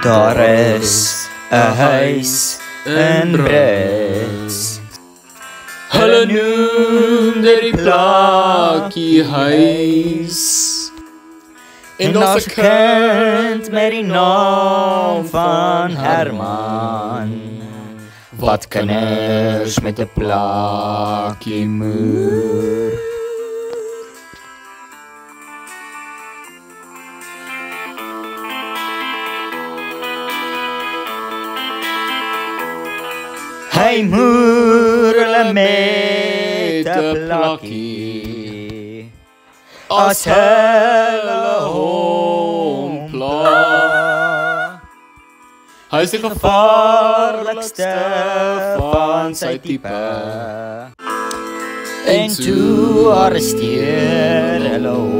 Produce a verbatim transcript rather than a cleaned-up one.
Daar is 'n huis in Brits. Hulle noem dit die plakkie huis. En daar's 'n kind met die naam van Herman, wat kinders met 'n plakkie moer. Hy moer hulle met 'n plakkie, as hulle hom pla. Hy is die gevaarlikste van sy tipe, en toe arresteer hulle hom.